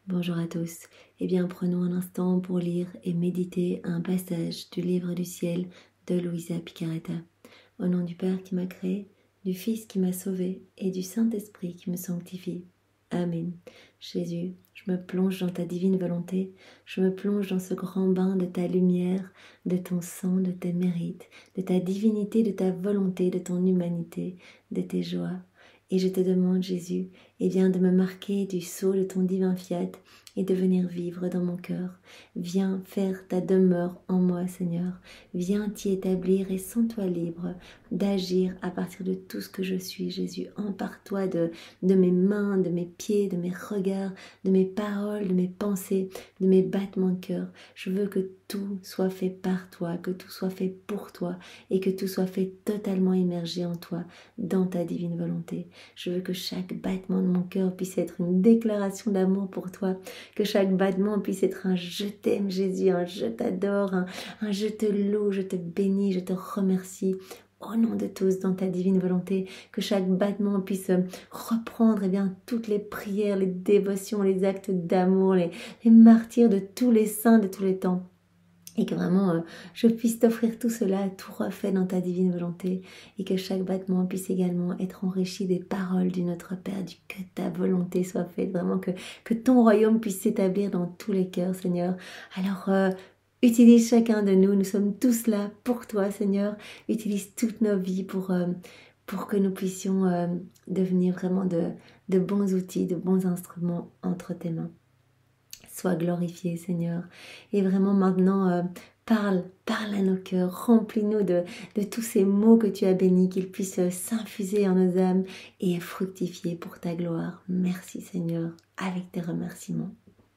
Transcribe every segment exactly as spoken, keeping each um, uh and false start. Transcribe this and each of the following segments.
Bonjour à tous. Eh bien, prenons un instant pour lire et méditer un passage du livre du ciel de Luisa Picaretta. Au nom du Père qui m'a créé, du Fils qui m'a sauvé et du Saint-Esprit qui me sanctifie. Amen. Jésus, je me plonge dans ta divine volonté, je me plonge dans ce grand bain de ta lumière, de ton sang, de tes mérites, de ta divinité, de ta volonté, de ton humanité, de tes joies. Et je te demande, Jésus, eh bien, de me marquer du sceau de ton divin fiat et de venir vivre dans mon cœur. Viens faire ta demeure en moi, Seigneur. Viens t'y établir et sens-toi libre d'agir à partir de tout ce que je suis, Jésus. Empare-toi de, de mes mains, de mes pieds, de mes regards, de mes paroles, de mes pensées, de mes battements de cœur. Je veux que tout soit fait par toi, que tout soit fait pour toi et que tout soit fait totalement immergé en toi, dans ta divine volonté. Je veux que chaque battement de mon cœur puisse être une déclaration d'amour pour toi, que chaque battement puisse être un je t'aime Jésus, un je t'adore, un, un je te loue, je te bénis, je te remercie. Au nom de tous, dans ta divine volonté, que chaque battement puisse reprendre eh bien, toutes les prières, les dévotions, les actes d'amour, les, les martyrs de tous les saints de tous les temps. Et que vraiment euh, je puisse t'offrir tout cela, tout refait dans ta divine volonté, et que chaque battement puisse également être enrichi des paroles du Notre Père, du que ta volonté soit faite, vraiment que, que ton royaume puisse s'établir dans tous les cœurs, Seigneur. Alors euh, utilise chacun de nous, nous sommes tous là pour toi, Seigneur. Utilise toutes nos vies pour, euh, pour que nous puissions euh, devenir vraiment de, de bons outils, de bons instruments entre tes mains. Sois glorifié, Seigneur. Et vraiment maintenant, euh, parle, parle à nos cœurs, remplis-nous de, de tous ces mots que tu as bénis, qu'ils puissent euh, s'infuser en nos âmes et fructifier pour ta gloire. Merci, Seigneur, avec tes remerciements.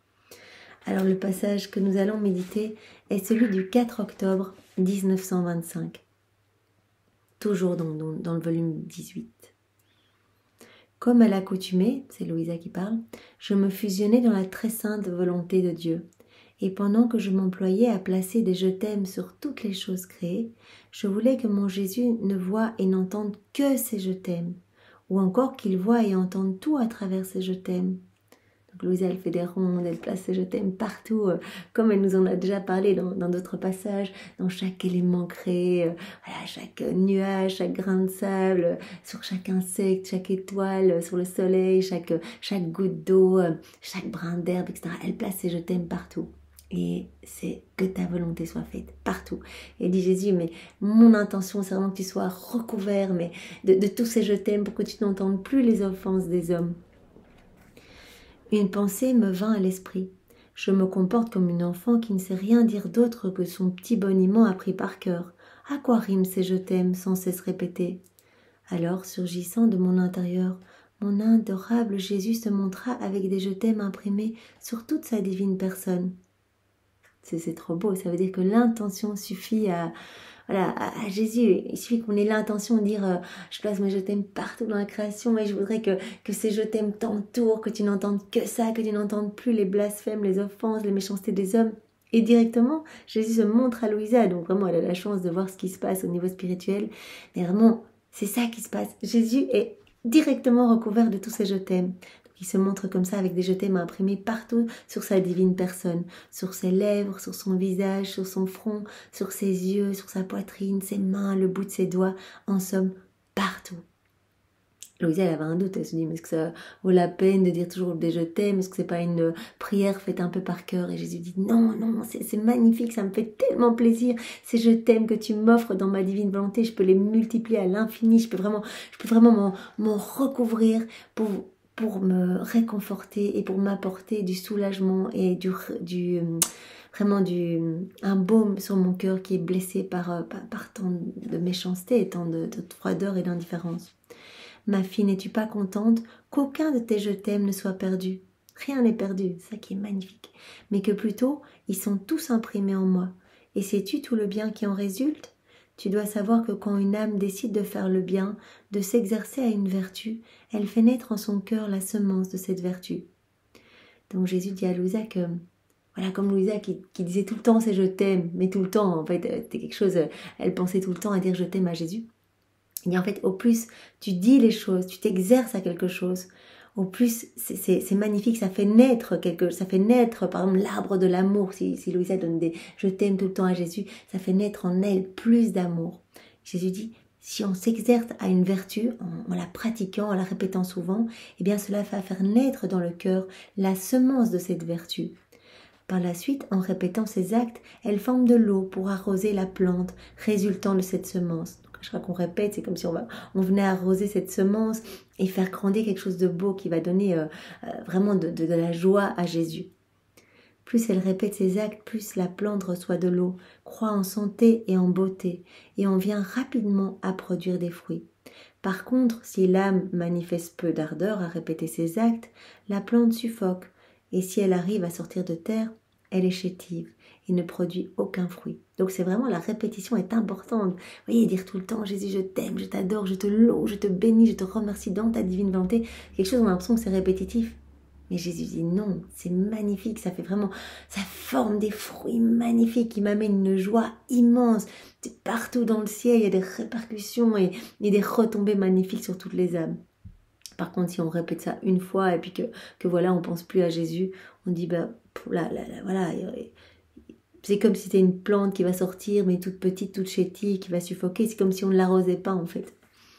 Alors le passage que nous allons méditer est celui du quatre octobre mille neuf cent vingt-cinq, toujours dans, dans, dans le volume dix-huit. Comme à l'accoutumée, c'est Luisa qui parle, je me fusionnais dans la très sainte volonté de Dieu. Et pendant que je m'employais à placer des je t'aime sur toutes les choses créées, je voulais que mon Jésus ne voie et n'entende que ces je t'aime, ou encore qu'il voie et entende tout à travers ces je t'aime. Donc Luisa, elle fait des rondes, elle place ces je t'aime partout, euh, comme elle nous en a déjà parlé dans, dans d'autres passages, dans chaque élément créé, euh, voilà, chaque nuage, chaque grain de sable, euh, sur chaque insecte, chaque étoile, euh, sur le soleil, chaque, chaque goutte d'eau, euh, chaque brin d'herbe, et cetera. Elle place ces je t'aime partout. Et c'est que ta volonté soit faite partout. Et dit Jésus, mais mon intention, c'est vraiment que tu sois recouvert mais de, de tous ces je t'aime pour que tu n'entendes plus les offenses des hommes. Une pensée me vint à l'esprit. Je me comporte comme une enfant qui ne sait rien dire d'autre que son petit boniment appris par cœur. À quoi riment ces je t'aime sans cesse répétés? Alors, surgissant de mon intérieur, mon adorable Jésus se montra avec des je t'aime imprimés sur toute sa divine personne. C'est, c'est trop beau, ça veut dire que l'intention suffit à... Voilà, à, à Jésus, il suffit qu'on ait l'intention de dire euh, je place mes je t'aime partout dans la création et je voudrais que, que ces je t'aime t'entourent, que tu n'entendes que ça, que tu n'entendes plus les blasphèmes, les offenses, les méchancetés des hommes. Et directement, Jésus se montre à Luisa, donc vraiment elle a la chance de voir ce qui se passe au niveau spirituel. Mais vraiment, c'est ça qui se passe. Jésus est directement recouvert de tous ces je t'aime. Il se montre comme ça avec des je t'aime imprimés partout sur sa divine personne, sur ses lèvres, sur son visage, sur son front, sur ses yeux, sur sa poitrine, ses mains, le bout de ses doigts, en somme, partout. Luisa, elle avait un doute, elle se dit, mais est-ce que ça vaut la peine de dire toujours des je t'aime? Est-ce que c'est pas une prière faite un peu par cœur? Et Jésus dit, non, non, c'est, c'est magnifique, ça me fait tellement plaisir, ces je t'aime que tu m'offres dans ma divine volonté, je peux les multiplier à l'infini, je peux vraiment, je peux vraiment m'en, m'en recouvrir pour... pour me réconforter et pour m'apporter du soulagement et du, du vraiment du, un baume sur mon cœur qui est blessé par, par, par tant de méchanceté et tant de, de froideur et d'indifférence. Ma fille, n'es-tu pas contente qu'aucun de tes je t'aime ne soit perdu? Rien n'est perdu, c'est ça qui est magnifique. Mais que plutôt, ils sont tous imprimés en moi. Et sais-tu tout le bien qui en résulte? Tu dois savoir que quand une âme décide de faire le bien, de s'exercer à une vertu, elle fait naître en son cœur la semence de cette vertu. Donc Jésus dit à Luisa que, voilà, comme Luisa qui, qui disait tout le temps c'est je t'aime, mais tout le temps, en fait, c'était quelque chose, elle pensait tout le temps à dire je t'aime à Jésus. Et en fait, au plus tu dis les choses, tu t'exerces à quelque chose, au plus c'est magnifique, ça fait naître quelque, ça fait naître par exemple l'arbre de l'amour. Si, si Louisa donne des je t'aime tout le temps à Jésus, ça fait naître en elle plus d'amour. Jésus dit, si on s'exerce à une vertu en, en la pratiquant, en la répétant souvent, eh bien cela va faire naître dans le cœur la semence de cette vertu. Par la suite, en répétant ces actes, elle forme de l'eau pour arroser la plante résultant de cette semence. Donc, à chaque fois qu'on répète, c'est comme si on, va, on venait arroser cette semence et faire grandir quelque chose de beau qui va donner euh, euh, vraiment de, de, de la joie à Jésus. Plus elle répète ces actes, plus la plante reçoit de l'eau, croît en santé et en beauté, et on vient rapidement à produire des fruits. Par contre, si l'âme manifeste peu d'ardeur à répéter ces actes, la plante suffoque, et si elle arrive à sortir de terre, elle est chétive et ne produit aucun fruit. Donc c'est vraiment, la répétition est importante. Vous voyez, dire tout le temps, Jésus, je t'aime, je t'adore, je te loue, je te bénis, je te remercie dans ta divine volonté. Quelque chose, on a l'impression que c'est répétitif. Mais Jésus dit non, c'est magnifique, ça fait vraiment, ça forme des fruits magnifiques qui m'amènent une joie immense. Partout dans le ciel, il y a des répercussions et, et des retombées magnifiques sur toutes les âmes. Par contre, si on répète ça une fois et puis que, que voilà, on pense plus à Jésus, on dit, bah, là, là, là, voilà, c'est comme si c'était une plante qui va sortir, mais toute petite, toute chétive, qui va suffoquer. C'est comme si on ne l'arrosait pas, en fait.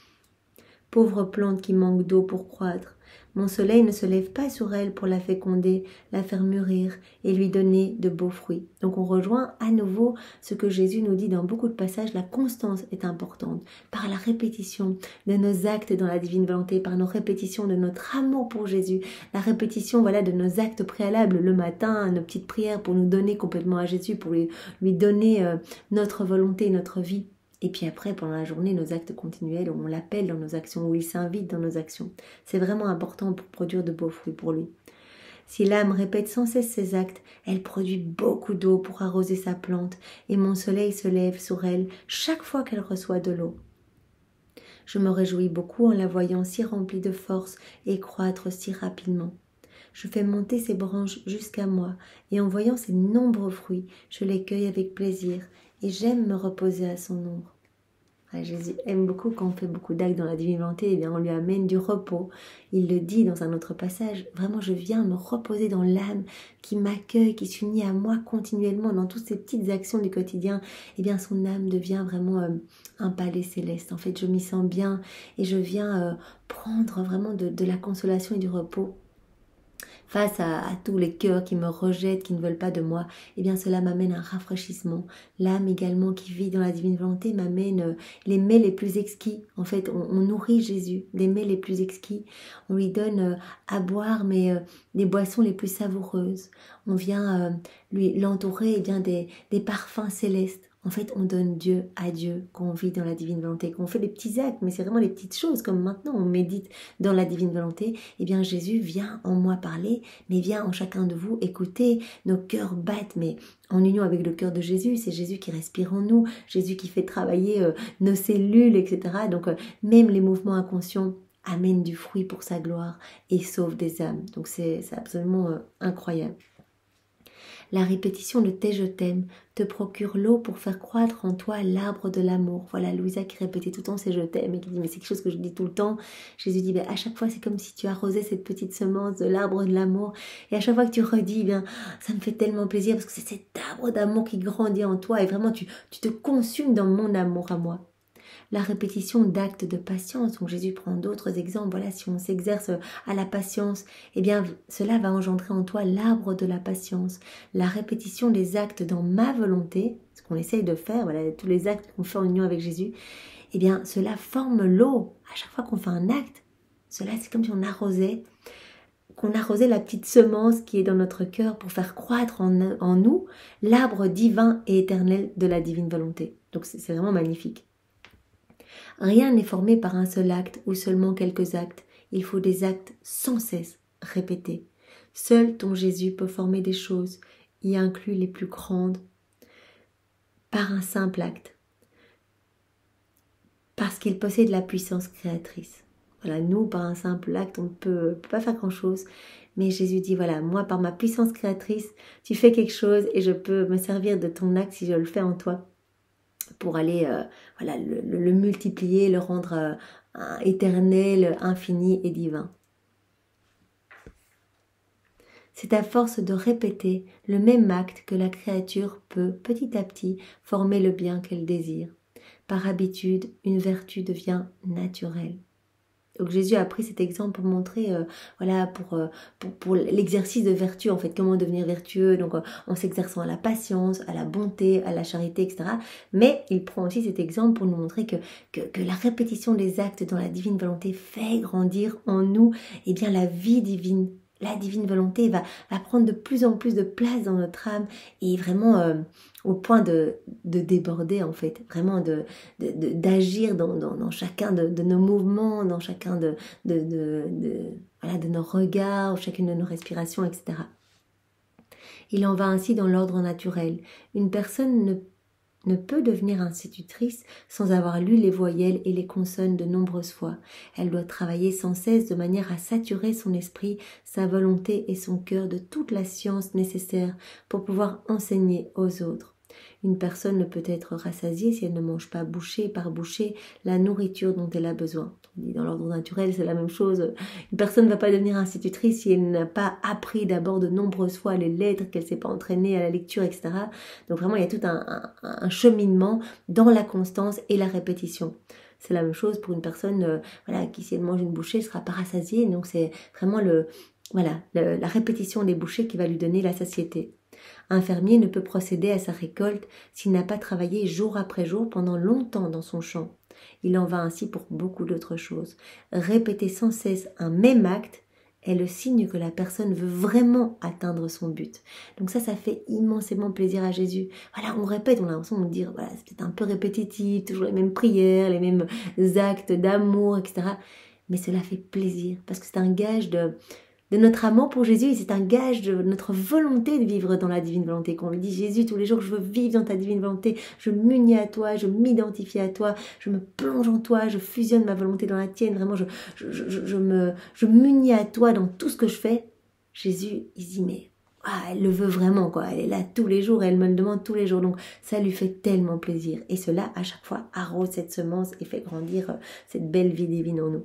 Pauvre plante qui manque d'eau pour croître. Mon soleil ne se lève pas sur elle pour la féconder, la faire mûrir et lui donner de beaux fruits. Donc on rejoint à nouveau ce que Jésus nous dit dans beaucoup de passages, la constance est importante. Par la répétition de nos actes dans la divine volonté, par nos répétitions de notre amour pour Jésus, la répétition voilà, de nos actes préalables le matin, nos petites prières pour nous donner complètement à Jésus, pour lui, lui donner euh, notre volonté, notre vie. Et puis après, pendant la journée, nos actes continuels, on l'appelle dans nos actions, ou il s'invite dans nos actions. C'est vraiment important pour produire de beaux fruits pour lui. Si l'âme répète sans cesse ses actes, elle produit beaucoup d'eau pour arroser sa plante, et mon soleil se lève sur elle chaque fois qu'elle reçoit de l'eau. Je me réjouis beaucoup en la voyant si remplie de force et croître si rapidement. Je fais monter ses branches jusqu'à moi, et en voyant ses nombreux fruits, je les cueille avec plaisir, et j'aime me reposer à son ombre. Ouais, Jésus aime beaucoup quand on fait beaucoup d'actes dans la divine volonté, et bien on lui amène du repos. Il le dit dans un autre passage, vraiment je viens me reposer dans l'âme qui m'accueille, qui s'unit à moi continuellement dans toutes ces petites actions du quotidien. Et bien son âme devient vraiment euh, un palais céleste. En fait, je m'y sens bien et je viens euh, prendre vraiment de, de la consolation et du repos. Face à, à tous les cœurs qui me rejettent, qui ne veulent pas de moi, eh bien cela m'amène un rafraîchissement. L'âme également qui vit dans la divine volonté m'amène euh, les mets les plus exquis. En fait, on, on nourrit Jésus, des mets les plus exquis. On lui donne euh, à boire, mais euh, des boissons les plus savoureuses. On vient euh, lui l'entourer eh bien des, des parfums célestes. En fait, on donne Dieu à Dieu quand on vit dans la divine volonté, quand on fait des petits actes, mais c'est vraiment les petites choses, comme maintenant on médite dans la divine volonté. Eh bien, Jésus vient en moi parler, mais vient en chacun de vous écouter. Nos cœurs battent, mais en union avec le cœur de Jésus. C'est Jésus qui respire en nous, Jésus qui fait travailler euh, nos cellules, et cetera. Donc, euh, même les mouvements inconscients amènent du fruit pour sa gloire et sauvent des âmes. Donc, c'est absolument euh, incroyable. La répétition de tes je t'aime te procure l'eau pour faire croître en toi l'arbre de l'amour. Voilà, Louisa qui répétait tout le temps ces je t'aime et qui dit mais c'est quelque chose que je dis tout le temps. Jésus dit ben, à chaque fois c'est comme si tu arrosais cette petite semence de l'arbre de l'amour et à chaque fois que tu redis, bien ça me fait tellement plaisir parce que c'est cet arbre d'amour qui grandit en toi et vraiment tu, tu te consumes dans mon amour à moi. La répétition d'actes de patience. Donc Jésus prend d'autres exemples. Voilà, si on s'exerce à la patience, eh bien cela va engendrer en toi l'arbre de la patience. La répétition des actes dans ma volonté, ce qu'on essaye de faire, voilà, tous les actes qu'on fait en union avec Jésus, eh bien cela forme l'eau. À chaque fois qu'on fait un acte, cela c'est comme si on arrosait, qu'on arrosait la petite semence qui est dans notre cœur pour faire croître en, en nous l'arbre divin et éternel de la divine volonté. Donc c'est vraiment magnifique. Rien n'est formé par un seul acte ou seulement quelques actes. Il faut des actes sans cesse répétés. Seul ton Jésus peut former des choses, y inclut les plus grandes, par un simple acte. Parce qu'il possède la puissance créatrice. Voilà, nous, par un simple acte, on ne peut, peut pas faire grand-chose. Mais Jésus dit, voilà, moi, par ma puissance créatrice, tu fais quelque chose et je peux me servir de ton acte si je le fais en toi. Pour aller euh, voilà, le, le, le multiplier, le rendre euh, éternel, infini et divin. C'est à force de répéter le même acte que la créature peut, petit à petit, former le bien qu'elle désire. Par habitude, une vertu devient naturelle. Donc Jésus a pris cet exemple pour montrer, euh, voilà, pour, euh, pour, pour l'exercice de vertu, en fait, comment devenir vertueux, donc euh, en s'exerçant à la patience, à la bonté, à la charité, et cetera. Mais il prend aussi cet exemple pour nous montrer que, que, que la répétition des actes dans la divine volonté fait grandir en nous, eh bien, la vie divine. La divine volonté va, va prendre de plus en plus de place dans notre âme et vraiment euh, au point de, de déborder en fait, vraiment de, de, de, d'agir dans, dans, dans chacun de, de nos mouvements, dans chacun de, de, de, de, voilà, de nos regards, chacune de nos respirations, et cetera. Il en va ainsi dans l'ordre naturel. Une personne ne ne peut devenir institutrice sans avoir lu les voyelles et les consonnes de nombreuses fois. Elle doit travailler sans cesse de manière à saturer son esprit, sa volonté et son cœur de toute la science nécessaire pour pouvoir enseigner aux autres. Une personne ne peut être rassasiée si elle ne mange pas bouchée par bouchée la nourriture dont elle a besoin. Dans l'ordre naturel, c'est la même chose. Une personne ne va pas devenir institutrice si elle n'a pas appris d'abord de nombreuses fois les lettres, qu'elle ne s'est pas entraînée à la lecture, et cetera. Donc vraiment, il y a tout un, un, un cheminement dans la constance et la répétition. C'est la même chose pour une personne euh, voilà, qui, si elle mange une bouchée, ne sera pas rassasiée. Donc c'est vraiment le, voilà, le, la répétition des bouchées qui va lui donner la satiété. Un fermier ne peut procéder à sa récolte s'il n'a pas travaillé jour après jour pendant longtemps dans son champ. Il en va ainsi pour beaucoup d'autres choses. Répéter sans cesse un même acte est le signe que la personne veut vraiment atteindre son but. Donc ça, ça fait immensément plaisir à Jésus. Voilà, on répète, on a l'impression de dire, voilà, c'est peut-être un peu répétitif, toujours les mêmes prières, les mêmes actes d'amour, et cetera. Mais cela fait plaisir parce que c'est un gage de... de notre amour pour Jésus, et c'est un gage de notre volonté de vivre dans la divine volonté. Quand on lui dit, Jésus, tous les jours, je veux vivre dans ta divine volonté, je m'unis à toi, je m'identifie à toi, je me plonge en toi, je fusionne ma volonté dans la tienne, vraiment, je, je, je, je, me, je m'unis à toi dans tout ce que je fais. Jésus, il dit, mais ah, elle le veut vraiment, quoi. Elle est là tous les jours, elle me le demande tous les jours, donc ça lui fait tellement plaisir. Et cela, à chaque fois, arrose cette semence et fait grandir cette belle vie divine en nous.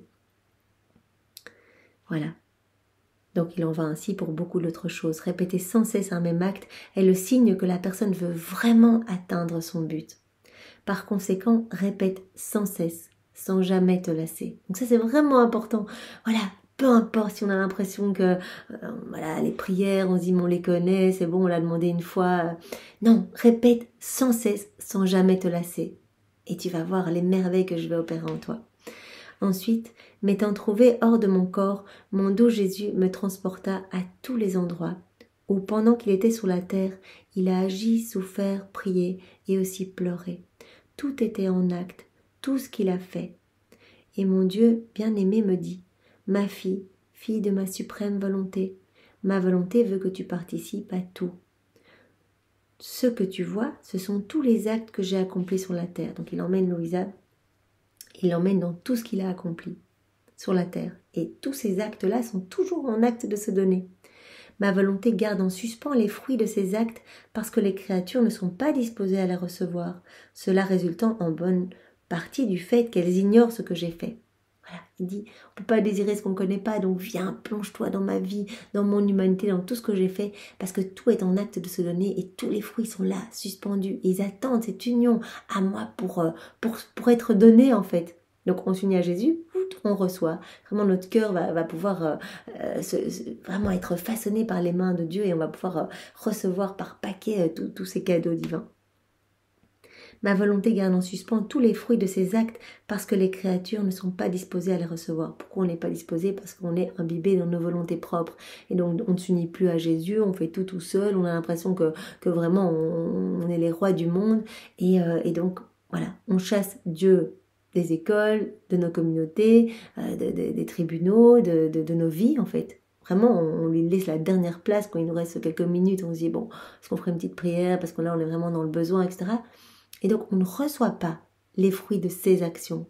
Voilà. Donc il en va ainsi pour beaucoup d'autres choses. Répéter sans cesse un même acte est le signe que la personne veut vraiment atteindre son but. Par conséquent, répète sans cesse, sans jamais te lasser. Donc ça c'est vraiment important. Voilà, peu importe si on a l'impression que euh, voilà, les prières, on se dit on les connaît, c'est bon, on l'a demandé une fois. Non, répète sans cesse, sans jamais te lasser. Et tu vas voir les merveilles que je vais opérer en toi. Ensuite, m'étant trouvé hors de mon corps, mon doux Jésus me transporta à tous les endroits où, pendant qu'il était sur la terre, il a agi, souffert, prié et aussi pleuré. Tout était en acte, tout ce qu'il a fait. Et mon Dieu bien-aimé me dit, « Ma fille, fille de ma suprême volonté, ma volonté veut que tu participes à tout. Ce que tu vois, ce sont tous les actes que j'ai accomplis sur la terre. » Donc il emmène Louisa. Il l'emmène dans tout ce qu'il a accompli sur la terre. Et tous ces actes-là sont toujours en acte de se donner. Ma volonté garde en suspens les fruits de ces actes parce que les créatures ne sont pas disposées à les recevoir, cela résultant en bonne partie du fait qu'elles ignorent ce que j'ai fait. Voilà, il dit, on ne peut pas désirer ce qu'on ne connaît pas, donc viens, plonge-toi dans ma vie, dans mon humanité, dans tout ce que j'ai fait, parce que tout est en acte de se donner et tous les fruits sont là, suspendus. Et ils attendent cette union à moi pour, pour, pour être donnés en fait. Donc on s'unit à Jésus, on reçoit. Vraiment notre cœur va, va pouvoir euh, se, se, vraiment être façonné par les mains de Dieu et on va pouvoir euh, recevoir par paquet euh, tous ces cadeaux divins. Ma volonté garde en suspens tous les fruits de ces actes parce que les créatures ne sont pas disposées à les recevoir. Pourquoi on n'est pas disposé? Parce qu'on est imbibé dans nos volontés propres. Et donc on ne s'unit plus à Jésus, on fait tout tout seul, on a l'impression que, que vraiment on, on est les rois du monde. Et, euh, et donc voilà, on chasse Dieu des écoles, de nos communautés, euh, de, de, des tribunaux, de, de, de nos vies en fait. Vraiment, on lui laisse la dernière place quand il nous reste quelques minutes. On se dit, bon, est-ce qu'on ferait une petite prière parce que là on est vraiment dans le besoin, et cetera. Et donc, on ne reçoit pas les fruits de ces actions.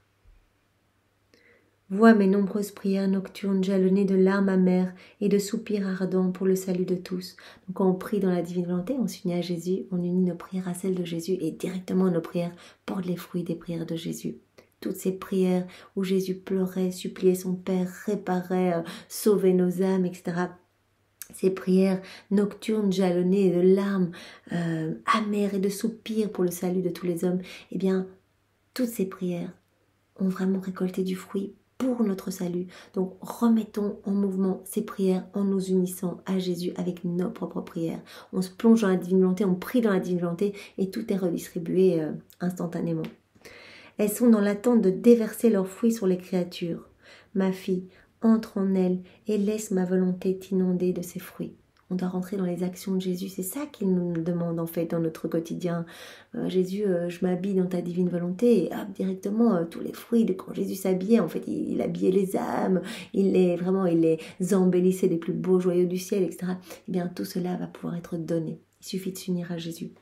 Vois mes nombreuses prières nocturnes jalonnées de larmes amères et de soupirs ardents pour le salut de tous. Donc, quand on prie dans la divine volonté, on s'unit à Jésus, on unit nos prières à celles de Jésus et directement nos prières portent les fruits des prières de Jésus. Toutes ces prières où Jésus pleurait, suppliait son Père, réparait, euh, sauvait nos âmes, et cetera. ces prières nocturnes jalonnées de larmes euh, amères et de soupirs pour le salut de tous les hommes, eh bien, toutes ces prières ont vraiment récolté du fruit pour notre salut. Donc, remettons en mouvement ces prières en nous unissant à Jésus avec nos propres prières. On se plonge dans la divine volonté, on prie dans la divine volonté et tout est redistribué euh, instantanément. Elles sont dans l'attente de déverser leurs fruits sur les créatures. Ma fille, entre en elle et laisse ma volonté t'inonder de ses fruits. On doit rentrer dans les actions de Jésus, c'est ça qu'il nous demande en fait dans notre quotidien. Euh, Jésus, euh, je m'habille dans ta divine volonté, et hop, directement, euh, tous les fruits de quand Jésus s'habillait, en fait, il, il habillait les âmes, il les, vraiment, il les embellissait des plus beaux joyaux du ciel, et cetera. Eh bien, tout cela va pouvoir être donné. Il suffit de s'unir à Jésus.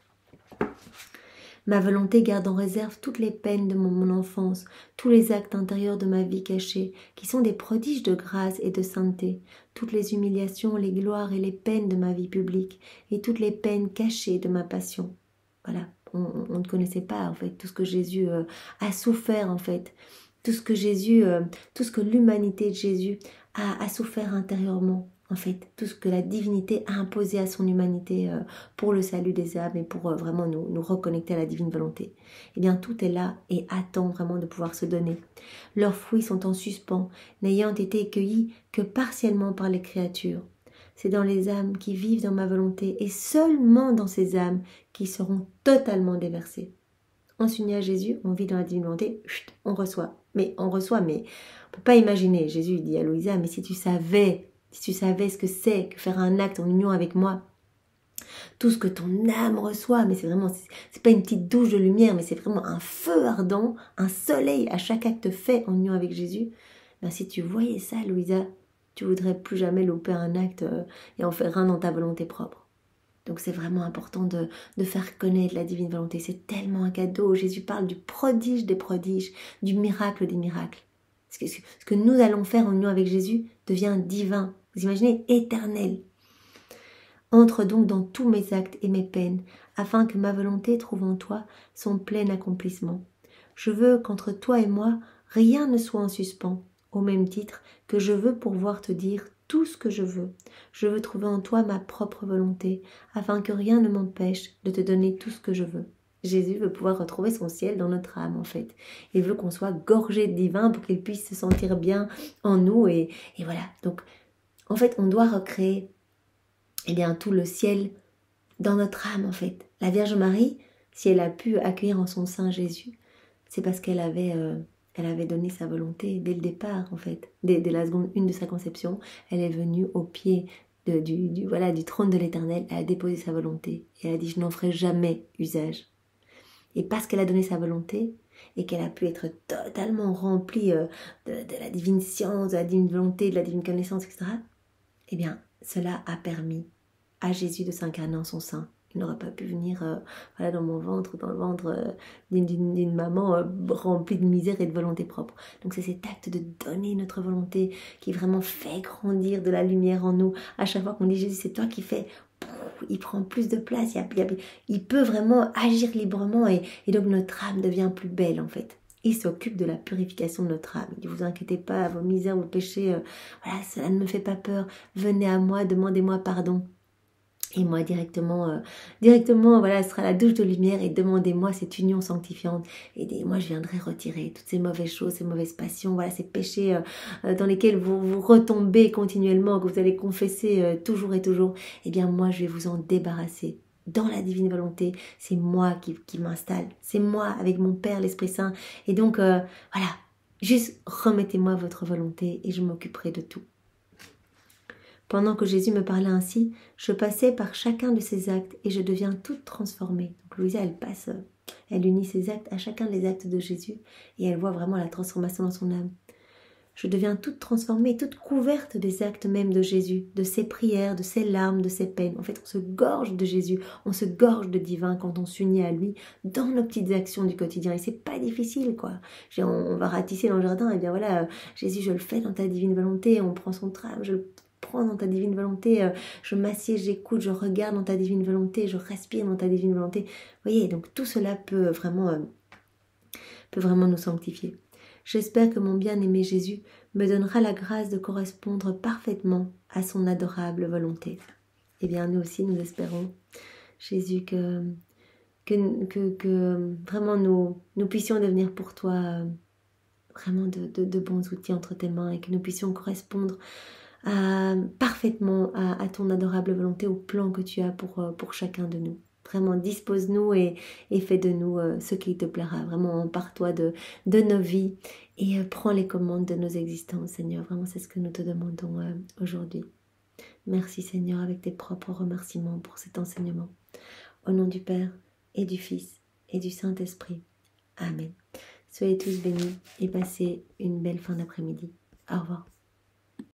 Ma volonté garde en réserve toutes les peines de mon, mon enfance, tous les actes intérieurs de ma vie cachée, qui sont des prodiges de grâce et de sainteté, toutes les humiliations, les gloires et les peines de ma vie publique, et toutes les peines cachées de ma passion. Voilà, on, on ne connaissait pas en fait tout ce que Jésus euh, a souffert en fait, tout ce que Jésus, euh, tout ce que l'humanité de Jésus a, a souffert intérieurement. En fait, tout ce que la divinité a imposé à son humanité euh, pour le salut des âmes et pour euh, vraiment nous, nous reconnecter à la divine volonté. Eh bien, tout est là et attend vraiment de pouvoir se donner. Leurs fruits sont en suspens, n'ayant été cueillis que partiellement par les créatures. C'est dans les âmes qui vivent dans ma volonté et seulement dans ces âmes qui seront totalement déversées. On s'unit à Jésus, on vit dans la divine volonté, chut, on reçoit. Mais on reçoit, mais on ne peut pas imaginer. Jésus dit à Louisa, mais si tu savais... Si tu savais ce que c'est que faire un acte en union avec moi, tout ce que ton âme reçoit, mais c'est vraiment, c'est pas une petite douche de lumière, mais c'est vraiment un feu ardent, un soleil à chaque acte fait en union avec Jésus. Ben, si tu voyais ça, Louisa, tu voudrais plus jamais louper un acte euh, et en faire un dans ta volonté propre. Donc c'est vraiment important de, de faire connaître la divine volonté. C'est tellement un cadeau. Jésus parle du prodige des prodiges, du miracle des miracles. Ce que, ce que nous allons faire en union avec Jésus devient divin. Vous imaginez, éternel. Entre donc dans tous mes actes et mes peines, afin que ma volonté trouve en toi son plein accomplissement. Je veux qu'entre toi et moi, rien ne soit en suspens, au même titre que je veux pouvoir te dire tout ce que je veux. Je veux trouver en toi ma propre volonté, afin que rien ne m'empêche de te donner tout ce que je veux. Jésus veut pouvoir retrouver son ciel dans notre âme en fait. Il veut qu'on soit gorgé de divin pour qu'il puisse se sentir bien en nous et, et voilà. Donc en fait on doit recréer eh bien, tout le ciel dans notre âme en fait. La Vierge Marie, si elle a pu accueillir en son sein Jésus, c'est parce qu'elle avait, euh, elle avait donné sa volonté dès le départ en fait. Dès, dès la seconde une de sa conception, elle est venue au pied de, du, du, voilà, du trône de l'Éternel, elle a déposé sa volonté et elle a dit je n'en ferai jamais usage. Et parce qu'elle a donné sa volonté et qu'elle a pu être totalement remplie euh, de, de la divine science, de la divine volonté, de la divine connaissance, et cetera, eh bien, cela a permis à Jésus de s'incarner en son sein. Il n'aurait pas pu venir euh, voilà, dans mon ventre, dans le ventre euh, d'une, d'une, d'une maman euh, remplie de misère et de volonté propre. Donc c'est cet acte de donner notre volonté qui vraiment fait grandir de la lumière en nous. À chaque fois qu'on dit Jésus, c'est toi qui fais... il prend plus de place, il, il, il peut vraiment agir librement et, et donc notre âme devient plus belle en fait. Il s'occupe de la purification de notre âme. Il dit, vous inquiétez pas, vos misères, vos péchés, euh, voilà, cela ne me fait pas peur. Venez à moi, demandez-moi pardon. Et moi directement, euh, directement, voilà, ce sera la douche de lumière et demandez-moi cette union sanctifiante. Et moi, je viendrai retirer toutes ces mauvaises choses, ces mauvaises passions, voilà, ces péchés euh, dans lesquels vous, vous retombez continuellement, que vous allez confesser euh, toujours et toujours. Eh bien, moi, je vais vous en débarrasser. Dans la divine volonté, c'est moi qui, qui m'installe. C'est moi avec mon Père, l'Esprit Saint. Et donc, euh, voilà, juste remettez-moi votre volonté et je m'occuperai de tout. Pendant que Jésus me parlait ainsi, je passais par chacun de ses actes et je deviens toute transformée. Donc Louisa, elle passe, elle unit ses actes à chacun des actes de Jésus et elle voit vraiment la transformation dans son âme. Je deviens toute transformée, toute couverte des actes même de Jésus, de ses prières, de ses larmes, de ses peines. En fait, on se gorge de Jésus, on se gorge de divin quand on s'unit à lui dans nos petites actions du quotidien. Et c'est pas difficile, quoi. On, on va ratisser dans le jardin, et bien voilà, euh, Jésus, je le fais dans ta divine volonté, on prend son tram, je le prends dans ta divine volonté, euh, je m'assieds, j'écoute, je regarde dans ta divine volonté, je respire dans ta divine volonté. Vous voyez, donc tout cela peut vraiment, euh, peut vraiment nous sanctifier. J'espère que mon bien-aimé Jésus me donnera la grâce de correspondre parfaitement à son adorable volonté. Eh bien, nous aussi, nous espérons, Jésus, que, que, que, que vraiment nous, nous puissions devenir pour toi euh, vraiment de, de, de bons outils entre tes mains et que nous puissions correspondre à, parfaitement à, à ton adorable volonté, au plan que tu as pour, pour chacun de nous. Vraiment, dispose-nous et, et fais de nous euh, ce qui te plaira. Vraiment, empare-toi de, de nos vies et euh, prends les commandes de nos existences, Seigneur. Vraiment, c'est ce que nous te demandons euh, aujourd'hui. Merci, Seigneur, avec tes propres remerciements pour cet enseignement. Au nom du Père et du Fils et du Saint-Esprit. Amen. Soyez tous bénis et passez une belle fin d'après-midi. Au revoir.